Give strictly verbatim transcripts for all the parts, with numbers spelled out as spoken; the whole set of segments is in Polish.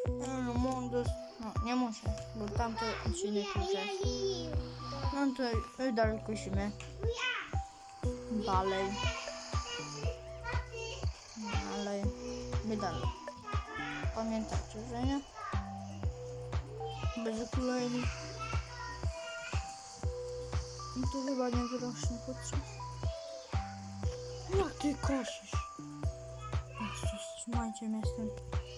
No, mądus. No, nie muszę, bo tamte odcinek już jest. No to dalej kusimy. Dalej. Dalej. My dalej. Pamiętajcie, że nie? Bez ukuleli. I to chyba nie wyrośnie podczas. Jak ty kosisz? Jezus, trzymajcie mnie stąd.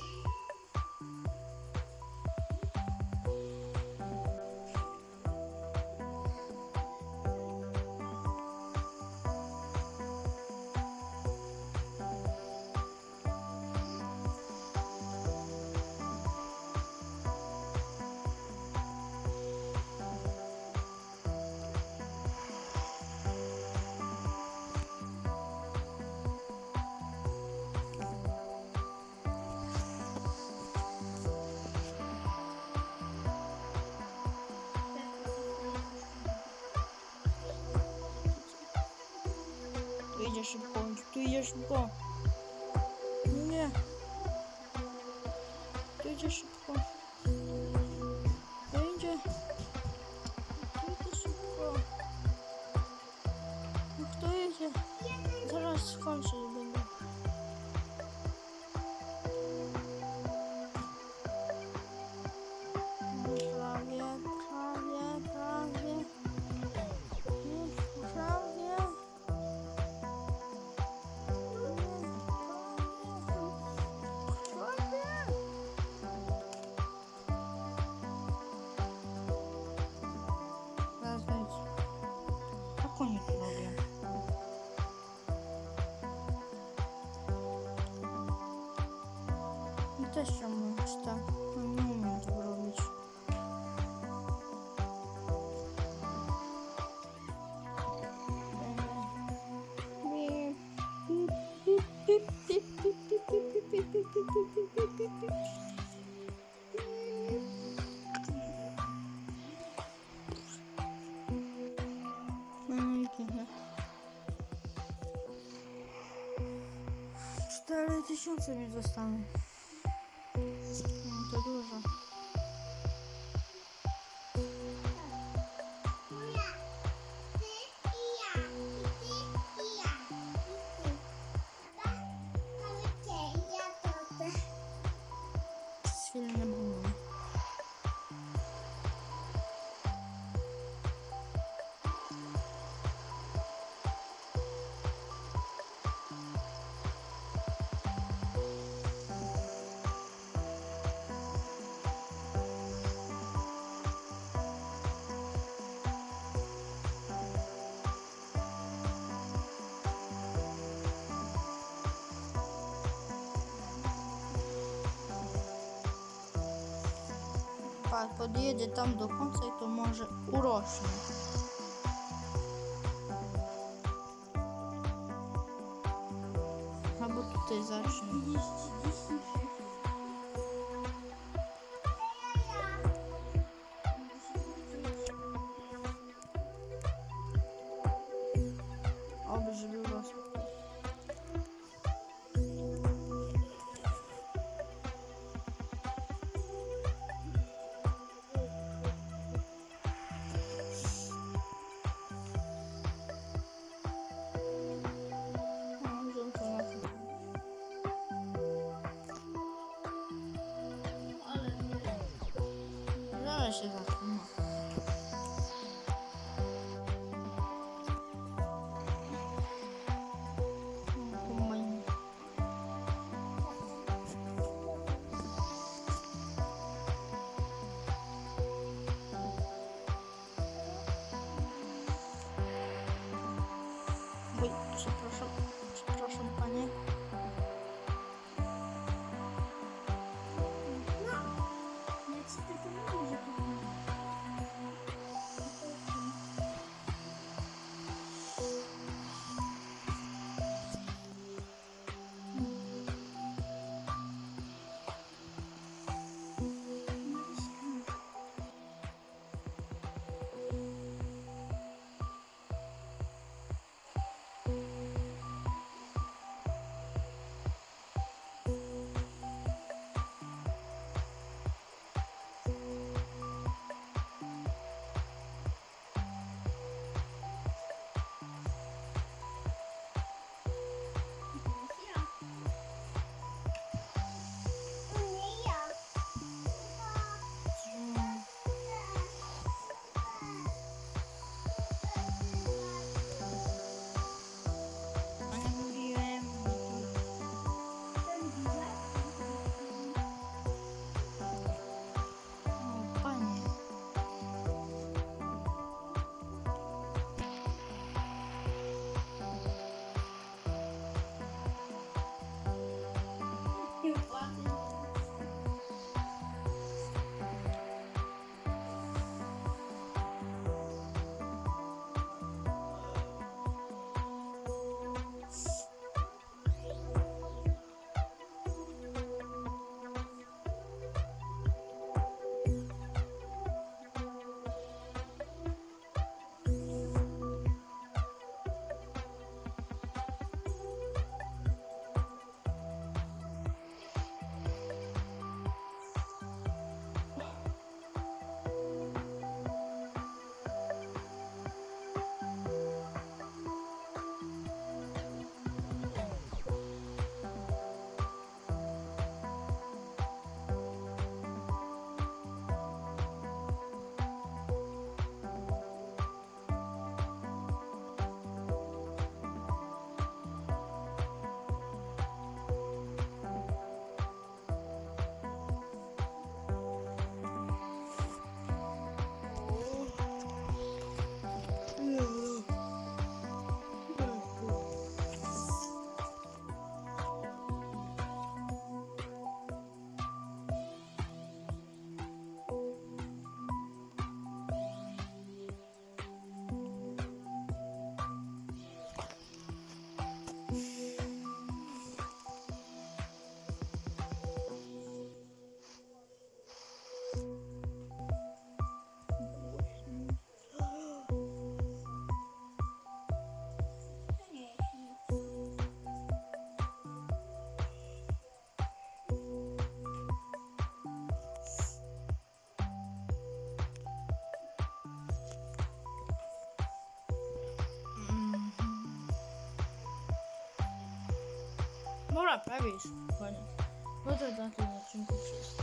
Tu idzie szybko, tu idzie szybko. Nie. Tu idzie szybko. Tu idzie. Tu idzie szybko. No kto idzie? Zaraz skończyć będę. Prawie, prawie, prawie. Już prawie. Zaraz będzie. Tak oni to robią. I też chciałbym tak. No nie umiem tego robić. Cztery tysiące mi zostały. To dużo. Przez chwilę nie było. Jak podjedzie tam do końca i to może urośnie. Albo tutaj zacznie. Oby, żeby urosło. Zaraz się zatrzyma. Oj, przepraszam, przepraszam panie. No, jak się tylko mówi, że to Dobra, prawie już. Koniec. No to na tym odcinku wszystko.